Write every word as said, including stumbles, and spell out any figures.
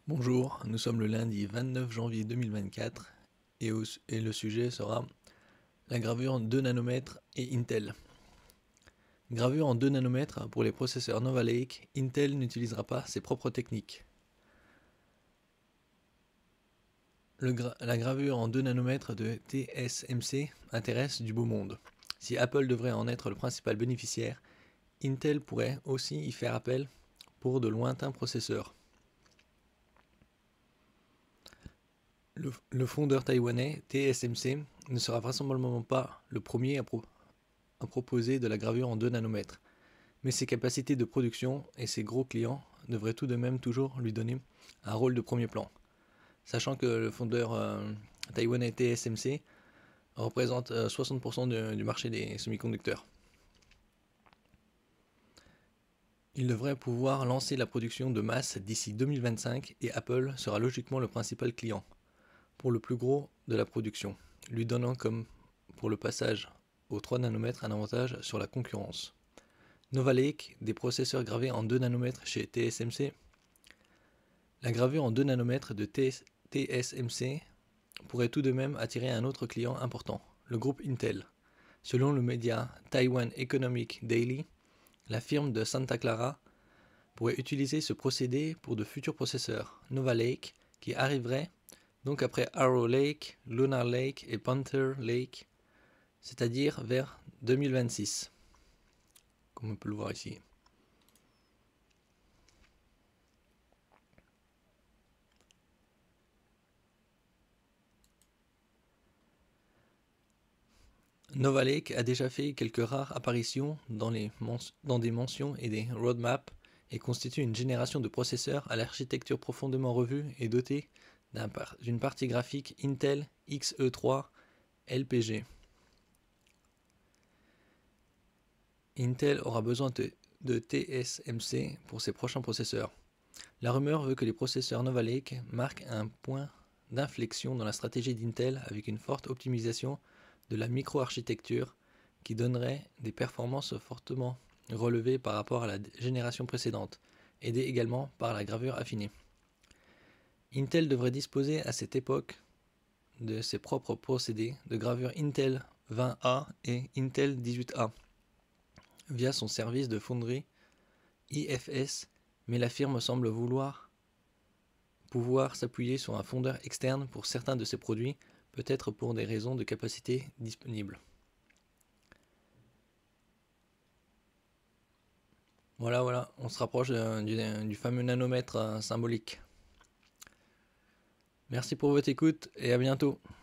Bonjour, nous sommes le lundi vingt-neuf janvier deux mille vingt-quatre et, au- et le sujet sera la gravure en deux nanomètres et Intel. Gravure en deux nanomètres pour les processeurs Nova Lake, Intel n'utilisera pas ses propres techniques. Le gra- la gravure en deux nanomètres de T S M C intéresse du beau monde. Si Apple devrait en être le principal bénéficiaire, Intel pourrait aussi y faire appel pour de lointains processeurs. Le, le fondeur taïwanais T S M C ne sera vraisemblablement pas le premier à, pro- à proposer de la gravure en deux nanomètres, mais ses capacités de production et ses gros clients devraient tout de même toujours lui donner un rôle de premier plan, sachant que le fondeur euh, taïwanais T S M C représente euh, soixante pour cent de, du marché des semi-conducteurs. Il devrait pouvoir lancer la production de masse d'ici deux mille vingt-cinq et Apple sera logiquement le principal client pour le plus gros de la production, lui donnant comme pour le passage aux trois nanomètres un avantage sur la concurrence. Nova Lake, des processeurs gravés en deux nanomètres chez T S M C. La gravure en deux nanomètres de T S M C pourrait tout de même attirer un autre client important, le groupe Intel. Selon le média Taiwan Economic Daily, la firme de Santa Clara pourrait utiliser ce procédé pour de futurs processeurs Nova Lake qui arriveraient donc après Arrow Lake, Lunar Lake et Panther Lake, c'est-à-dire vers deux mille vingt-six, comme on peut le voir ici. Nova Lake a déjà fait quelques rares apparitions dans, les dans des mentions et des roadmaps et constitue une génération de processeurs à l'architecture profondément revue et dotée d'une par partie graphique Intel X E trois L P G. Intel aura besoin de, de T S M C pour ses prochains processeurs. La rumeur veut que les processeurs Nova Lake marquent un point d'inflexion dans la stratégie d'Intel avec une forte optimisation de la microarchitecture qui donnerait des performances fortement relevées par rapport à la génération précédente, aidées également par la gravure affinée. Intel devrait disposer à cette époque de ses propres procédés de gravure Intel vingt A et Intel dix-huit A via son service de fonderie I F S, mais la firme semble vouloir pouvoir s'appuyer sur un fondeur externe pour certains de ses produits, peut-être pour des raisons de capacité disponibles. Voilà, voilà, on se rapproche euh, du, du fameux nanomètre euh, symbolique. Merci pour votre écoute et à bientôt.